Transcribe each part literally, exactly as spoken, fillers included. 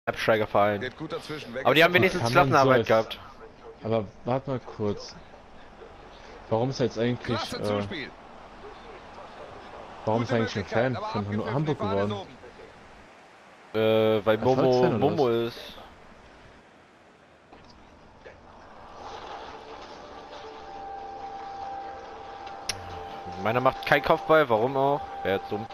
Absteiger fallen. Geht gut dazwischen. Weg Aber die ist haben der Ball. wenigstens Kann man so Klassenarbeit als- gehabt. Aber warte mal kurz. Warum ist er jetzt eigentlich, Klasse äh, Zuspiel. warum ist Gute er eigentlich ein Möglichkeit, Fan aber von abgepfiffen, Hamburg die Fahne ist geworden? oben. Äh, weil Momo, Erfolgsfan oder Momo was? ist. Meiner macht kein Kopfball, warum auch? Wäre jetzt dumm.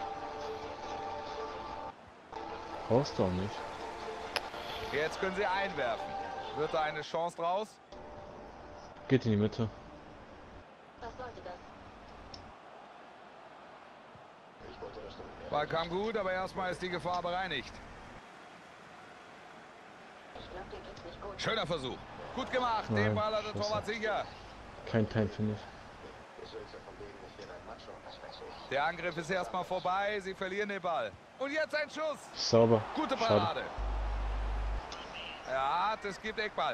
Brauchst du auch nicht. Jetzt können sie einwerfen. Wird da eine Chance draus? Geht in die Mitte. Was sollte das? Ball kam gut, aber erstmal ist die Gefahr bereinigt. Ich glaube, dir geht's nicht gut. Schöner Versuch. Gut gemacht. Den Nein, Ball hat der scheiße. Torwart sicher. Kein Time, finde ich. Der Angriff ist erstmal vorbei. Sie verlieren den Ball. Und jetzt ein Schuss. Sauber. Gute Schade. Parade. Ja, das gibt Eckball.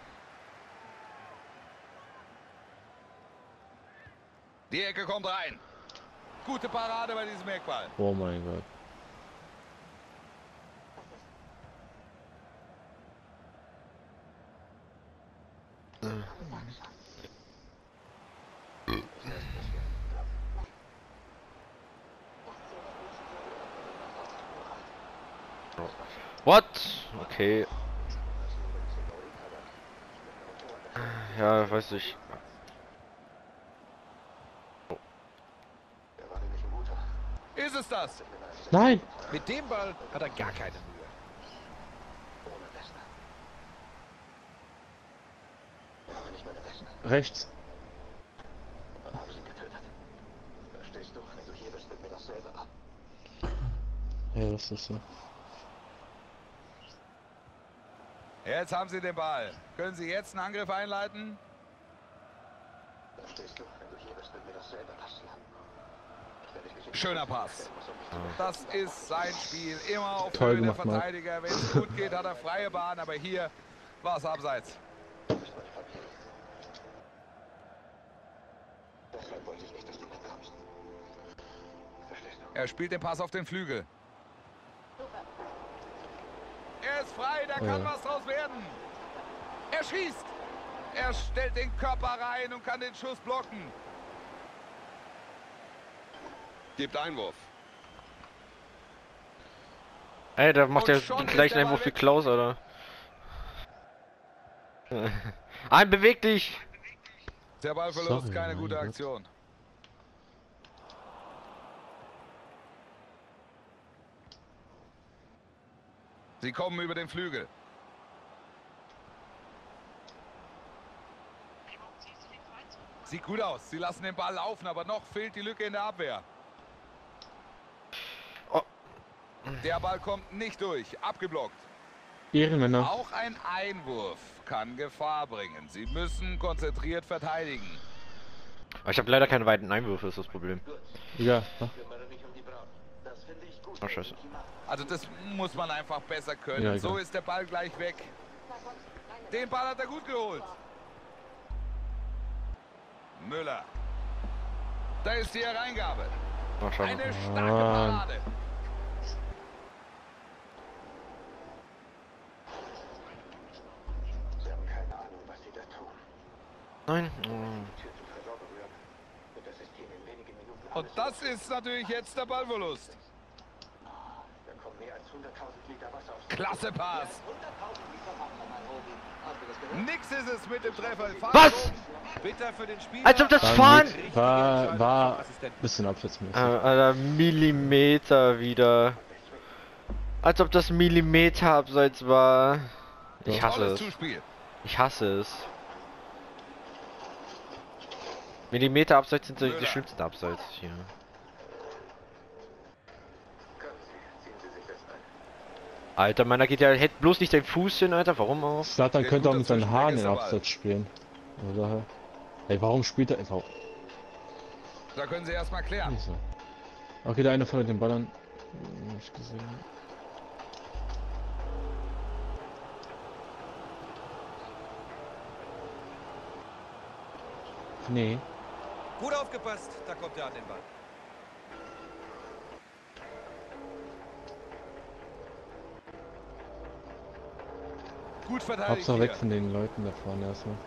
Die Ecke kommt rein. Gute Parade bei diesem Eckball. Oh mein Gott. What? Okay. Ja, weiß ich. Ist es das? Nein! Mit dem Ball hat er gar keine Mühe. Rechts. Ja, das ist so. Jetzt haben sie den Ball. Können sie jetzt einen Angriff einleiten? Schöner Pass. Das ist sein Spiel. Immer auf Toll Höhe der gemacht, Marc. Verteidiger. Wenn es gut geht, hat er freie Bahn. Aber hier war es abseits. Er spielt den Pass auf den Flügel. Er ist frei, da kann Ja. was draus werden. Er schießt. Er stellt den Körper rein und kann den Schuss blocken. Gibt Einwurf. Ey, da macht Und er schon den ist gleichen der Einwurf Ball wie weg. Klaus, oder? Ein, beweg dich! Der Ballverlust, Sorry, keine mein gute Gott. Aktion. Sie kommen über den Flügel. Sieht gut aus. Sie lassen den Ball laufen, aber noch fehlt die Lücke in der Abwehr. Oh. Der Ball kommt nicht durch. Abgeblockt. Ehrenmänner. Auch ein Einwurf kann Gefahr bringen. Sie müssen konzentriert verteidigen. Aber ich habe leider keine weiten Einwürfe, ist das Problem. Ja. Oh, scheiße. Also das muss man einfach besser können. Ja, so egal. ist der Ball gleich weg. Den Ball hat er gut geholt. Müller. Da ist die Hereingabe. Oh, schade. Eine starke Mann. Parade. Nein. Oh. Und das ist natürlich jetzt der Ballverlust. Klasse Pass. Nix ist es mit dem Treffer. Was? Bitter für den Spieler. Als ob das War, Fahren... mit, war, war ein bisschen absetzmäßig. Äh, Alter, Millimeter wieder. Als ob das Millimeter abseits war. Ich hasse Tolles es. Zuspiel. Ich hasse es. Millimeter abseits sind die, die Müller. schlimmsten Abseits hier. Alter, meiner geht ja, hält bloß nicht den Fuß hin, Alter, warum auch? Zlatan Der könnte auch gute mit seinen Zwischenweg Haaren ist den der Ball. Absatz spielen. Oder? Ey, warum spielt er einfach? Da können sie erstmal klären. Nicht so. Okay, der eine von den Ballern. Nicht gesehen. Nee. Gut aufgepasst, da kommt er an den Ball. Gut verteidigt Hauptsache weg hier. von den Leuten da vorne erstmal.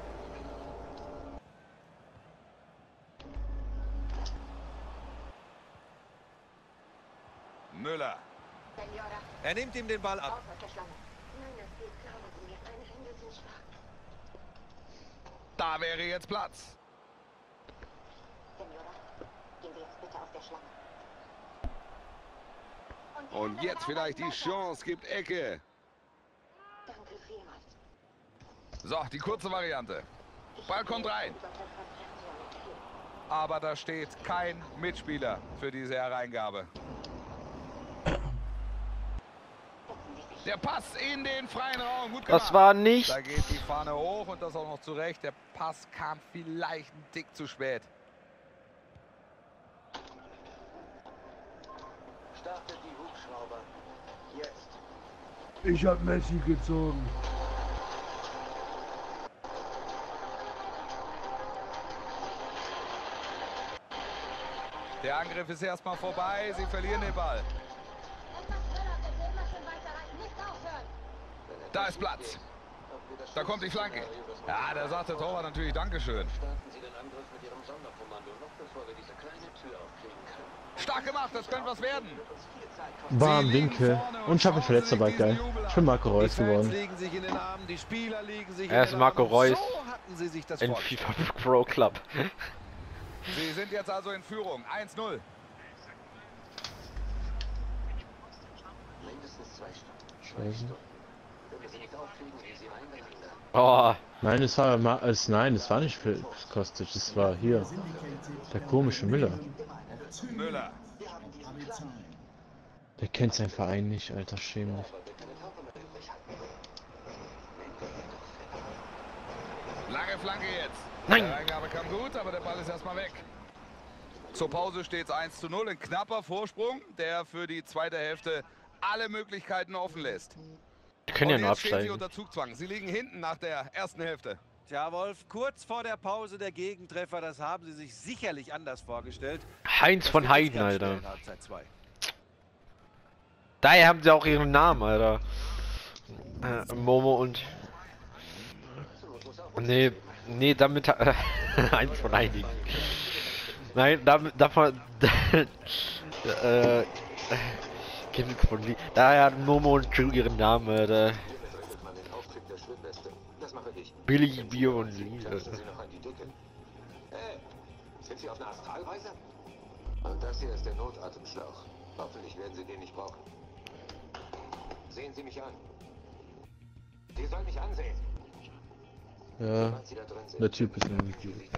Müller. Senora, Er nimmt ihm den Ball ab. raus aus der Schlange. Nein, das geht, glauben Sie mir. Meine Hände sind schwach. Da wäre jetzt Platz. Senora, gehen Sie jetzt bitte aus der Schlange. die Und andere jetzt vielleicht die weiter. Chance, gibt Ecke. Danke vielmals. So, die kurze Variante. Ball kommt rein. Aber da steht kein Mitspieler für diese Hereingabe. Der Pass in den freien Raum. Gut gemacht. Das war nicht. Da geht die Fahne hoch und das auch noch zurecht. Der Pass kam vielleicht ein Tick zu spät. Startet die Hubschrauber. Jetzt. Ich hab Messi gezogen. Der Angriff ist erstmal vorbei. Sie verlieren den Ball. Da ist Platz. Da kommt die Flanke. Ja, da sagt der Torwart natürlich Dankeschön. Starten Sie den Angriff mit Ihrem Sonderkommando, noch bevor wir diese kleine Tür aufkriegen können. Stark gemacht, das könnte was werden. War im Sie liegen Winkel. vorne Und ich habe mich schauen verletzt sich dabei, diesen geil. Jubel Ich an. bin Marco Reus Die Fans geworden. legen sich in den Armen, die Spieler liegen sich Er in ist den Marco Armen. Reus. So hatten sie sich das In vorgestellt. FIFA Pro Club. Sie sind jetzt also in Führung. eins null. Mindestens zwei Stunden. Scheiße. Wenn wir sie nicht aufkriegen, gehen sie einander. Oh, Nein, es war ma- es, nein, es war nicht für Kostic, es war hier. Der komische Müller. Müller. Der kennt seinen Verein nicht, Alter, schäm dich. Lange Flanke jetzt. Nein. Die Eingabe kam gut, aber der Ball ist erstmal weg. Zur Pause steht es eins zu null. Ein knapper Vorsprung, der für die zweite Hälfte alle Möglichkeiten offen lässt. die können ja Und nur jetzt stehen sie absteigen. unter Zugzwang. Sie liegen hinten nach der ersten Hälfte. Tja, Wolf, kurz vor der Pause der Gegentreffer, das haben sie sich sicherlich anders vorgestellt. Heinz Das von wird jetzt Heiden, ganz Alter. schnell in Halbzeit zwei. Daher haben sie auch ihren Namen, Alter. Äh, Momo und... Nee, nee, damit... Äh, Heinz von Heiden. Nein, damit... davon... äh... Kind von Lie- Daher hat Momo und Drew ihren Namen, Alter. Findet man den Auftrieb der Schwimmweste. Das mache ich. Billy, Bier und Lee. Lassen Sie noch an die Dicke. Hey, sind Sie auf einer Astralreise? Und das hier ist der Notatemschlauch. Hoffentlich werden Sie den nicht brauchen. Sehen Sie mich an. Sie sollen mich ansehen. Ja, Sobald Sie da drin sind, der Typ ist irgendwie.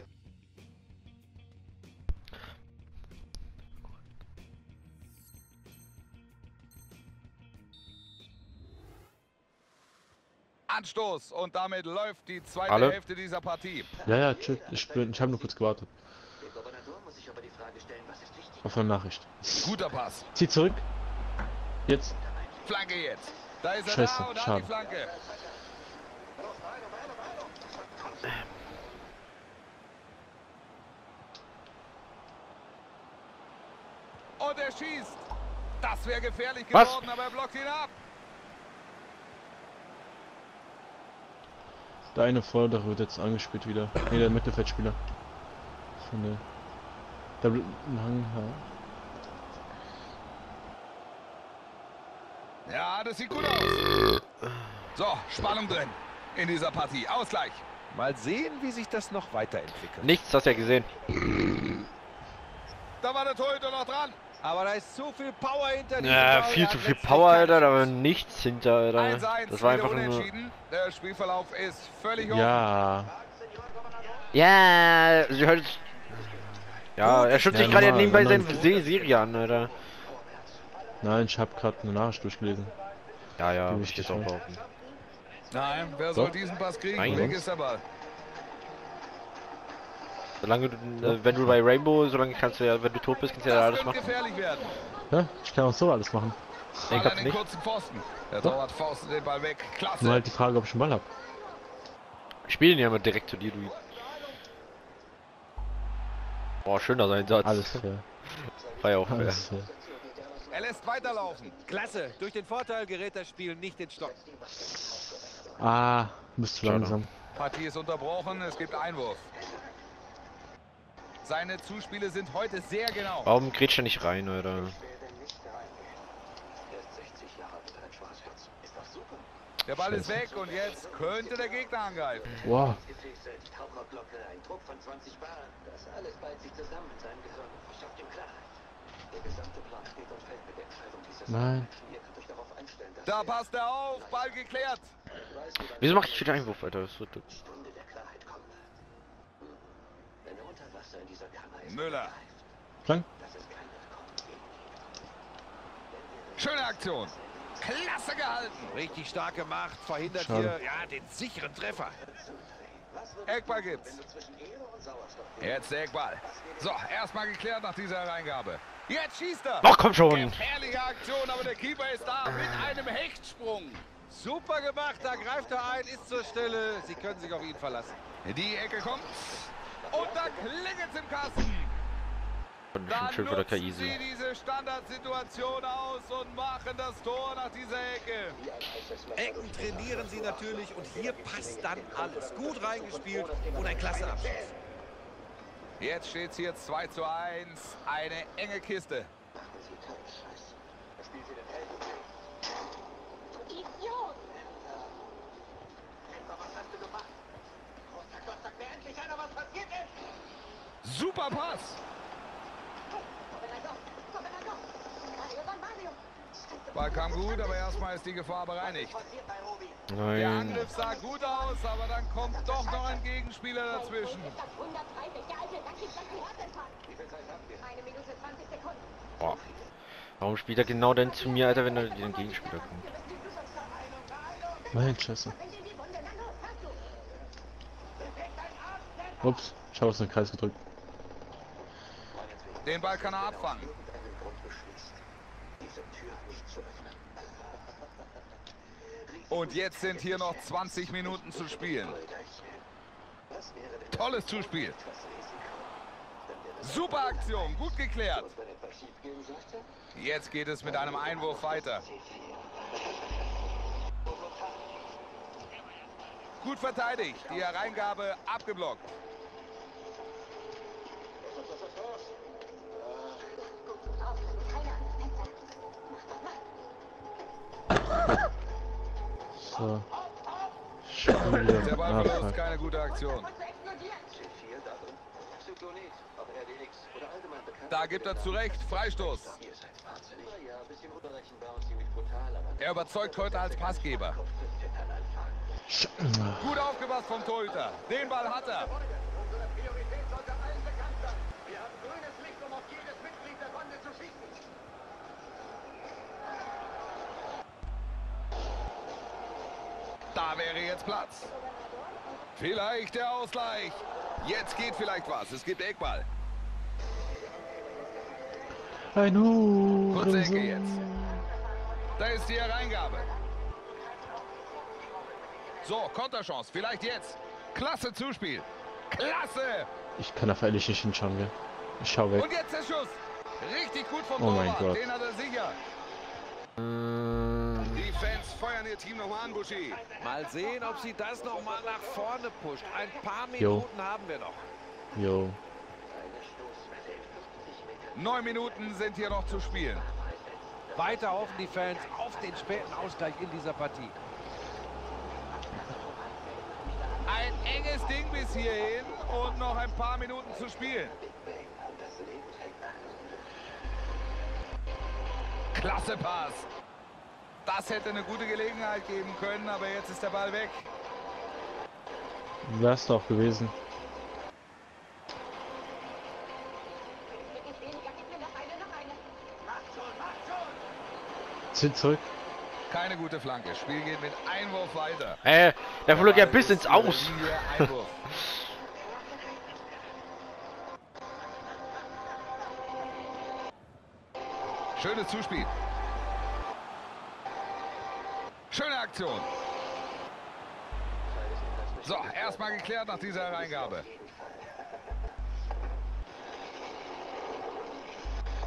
Anstoß und damit läuft die zweite Alle? Hälfte dieser Partie. Ja, ja, chill, ich bin, ich habe nur kurz gewartet. dem Gouvernator muss ich aber die Frage stellen, was ist wichtig? Auf eine Nachricht. Guter Pass. Zieh zurück. Jetzt. Flanke jetzt. Da ist er Scheiße, da und da schade. die Flanke. Und er schießt. Das wäre gefährlich Was? geworden, aber er blockt ihn ab. Der eine Vordere wird jetzt angespielt wieder. Ne, der Mittelfeldspieler. Von der. Der bl- lang, ja. Ja, das sieht gut aus. So, Spannung drin in dieser Partie. Ausgleich. Mal sehen, wie sich das noch weiterentwickelt. Nichts, hast du ja gesehen. Da war der Torhüter noch dran. Aber da ist zu viel Power hinter diesem Ja, Ball, viel der zu hat viel letztlich Power, keine Alter, da war Chance. nichts hinter, Alter. eins eins, Das war wieder einfach nur... unentschieden. Der Spielverlauf ist völlig offen. Ja. Ja, sie hört... Ja, er schaut Ja, sich gerade normal, nebenbei normal. seine Se- Serie an, Alter. Nein, ich habe gerade eine Nachricht durchgelesen. Ja, ja, Die ich wichtig stehe auch war. offen. Nein, wer So. soll diesen Pass kriegen? Nein. Weg ist der Ball. Solange du, äh, wenn du bei Rainbow, solange kannst du ja, wenn du tot bist, kannst du ja Das alles könnte machen. gefährlich werden. Ja, ich kann auch so alles machen. Ich Ball hab's an den nicht. kurzen Pfosten. Der Doch. Torwart faustet den Ball weg. Nur Klasse. halt die Frage, ob ich einen Ball hab. Ich spiele ihn ja mal direkt zu dir, du. Boah, schöner sein Satz. Alles fair. War ja auch fair. Alles fair. Er lässt weiterlaufen. Klasse. Durch den Vorteil gerät das Spiel nicht in Stocken. Ah, bist zu Schade. langsam. Partie ist unterbrochen, es gibt Einwurf. Seine Zuspiele sind heute sehr genau. Warum grätscht er nicht rein, oder? Er ist sechzig Jahre alt, ein Schwarzherz. Ist doch super. Der Ball ist weg und jetzt könnte der Gegner angreifen. Wow. Gefäße, Taucherglocke, ein Druck von zwanzig Bar. Das alles ballt sich zusammen in seinem Gehirn und verschafft ihm Klarheit. Der gesamte Plan steht und fällt mit der Entscheidung dieses Nein. Menschen. Ihr könnt euch darauf einstellen, dass Da er passt er auf, Ball geklärt. weiß, wie Wieso mache ich wieder Einwurf, Alter? Das wird... die Stunde der Klarheit kommen wird. Hm. Wenn er unter Wasser in dieser Kammer ist, Müller. Flank. das ist kein Entkommen gegen ihn. Schöne Aktion. Klasse gehalten. Richtig stark gemacht, verhindert Schade. hier ja, den sicheren Treffer. Eckball gibt's. Jetzt der Eckball. So, erstmal geklärt nach dieser Hereingabe. Jetzt schießt er. Ach, komm schon! Gefährliche Aktion, aber der Keeper ist da mit einem Hechtsprung. Super gemacht, da greift er ein, ist zur Stelle. Sie können sich auf ihn verlassen. Die Ecke kommt. Und da klingelt's im Kasten. Dann Schön für der K I nutzen easy. sie diese Standardsituation aus und machen das Tor nach dieser Ecke. Ecken trainieren sie natürlich und hier passt dann alles. Gut reingespielt und ein klasse Abschluss. Jetzt steht es hier zwei zu eins. Eine enge Kiste. Idiot! Was hast du gemacht? Großer Gott, sag mir endlich einer, was passiert ist! Super Pass. Ball kam gut, aber erstmal ist die Gefahr bereinigt. Der Nein. Angriff sah gut aus, aber dann kommt doch noch ein Gegenspieler dazwischen. Eine Minute zwanzig Sekunden. Boah. Warum spielt er genau denn zu mir, Alter, wenn er den Gegenspieler kommt? Mein Scheiße. Ups, ich habe aus dem Kreis gedrückt. Den Ball kann er abfangen. Und jetzt sind hier noch zwanzig Minuten zu spielen. Tolles Zuspiel. Super Aktion, gut geklärt. Jetzt geht es mit einem Einwurf weiter. Gut verteidigt, die Hereingabe abgeblockt. So. Schon wieder. Der Ball Ah, verlust, fuck. keine gute Aktion. Da gibt er zurecht Freistoß. Er überzeugt heute als Passgeber. Gut aufgepasst vom Torhüter. Den Ball hat er. Da wäre jetzt Platz. Vielleicht der Ausgleich. Jetzt geht vielleicht was. Es gibt Eckball. Ein Kurze Ecke Hurensohn. jetzt. Da ist die Hereingabe. So, Konterchance. Vielleicht jetzt. Klasse Zuspiel. Klasse. Ich kann da ehrlich nicht hinschauen, gell? Ich schau weg. Und jetzt der Schuss. Richtig gut vom Oh mein Torwart. Gott. Den hat er sicher. Die Fans feuern ihr Team nochmal an, Buschi. Mal sehen, ob sie das noch mal nach vorne pusht. Ein paar Jo. Minuten haben wir noch. Jo. Neun Minuten sind hier noch zu spielen. Weiter hoffen die Fans auf den späten Ausgleich in dieser Partie. Ein enges Ding bis hierhin und noch ein paar Minuten zu spielen. Klasse Pass. Das hätte eine gute Gelegenheit geben können, aber jetzt ist der Ball weg. Wär's doch gewesen. Zieh zurück. Keine gute Flanke. Spiel geht mit Einwurf weiter. Äh, der flog ja Ball bis ist ins über Aus. Linie, Einwurf. Schönes Zuspiel. Schöne Aktion. So, erstmal geklärt nach dieser Hereingabe.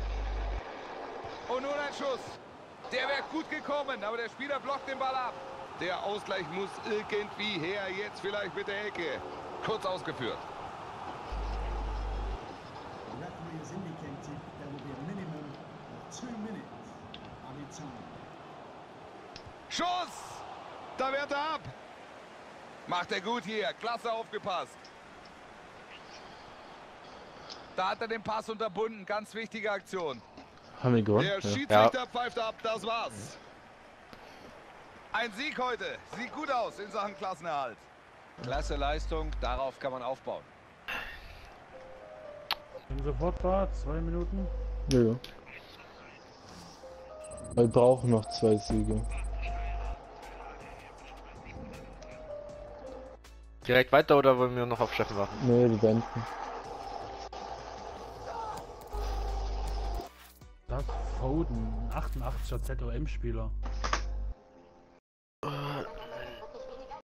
Und nun ein Schuss. Der wäre gut gekommen, aber der Spieler blockt den Ball ab. Der Ausgleich muss irgendwie her. Jetzt vielleicht mit der Ecke. Kurz ausgeführt. Schuss! Da wehrt er ab. Macht er gut hier. Klasse aufgepasst. Da hat er den Pass unterbunden. Ganz wichtige Aktion. Haben wir gewonnen? Der Ja. Schiedsrichter ja. pfeift ab. Das war's. Ein Sieg heute. Sieht gut aus in Sachen Klassenerhalt. Klasse Leistung. Darauf kann man aufbauen. Bin sofort da, zwei Minuten. Ja, ja. Wir brauchen noch zwei Siege. Direkt weiter oder wollen wir noch auf Steffen warten? Nee, die beenden. Das Foden, achtundachtsiger Z O M-Spieler.